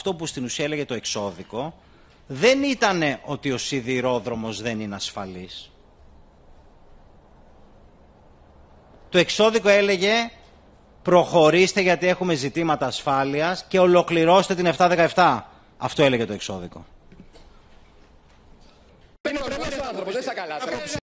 αυτό που στην ουσία έλεγε το εξώδικο δεν ήταν ότι ο σιδηρόδρομος δεν είναι ασφαλής. Το εξώδικο έλεγε προχωρήστε γιατί έχουμε ζητήματα ασφάλειας και ολοκληρώστε την 717. Αυτό έλεγε το εξώδικο. Είναι ωραίος άνθρωπος, δεν στα καλά.